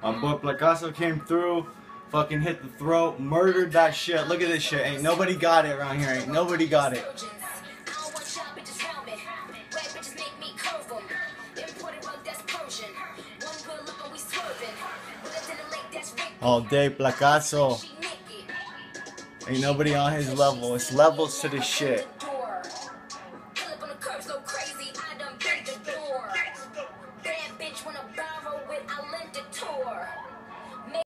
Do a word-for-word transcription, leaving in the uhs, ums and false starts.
My boy Placaso came through, fucking hit the throat, murdered that shit. Look at this shit. Ain't nobody got it around here. Ain't nobody got it. All day Placaso. Ain't nobody on his level. It's levels to this shit.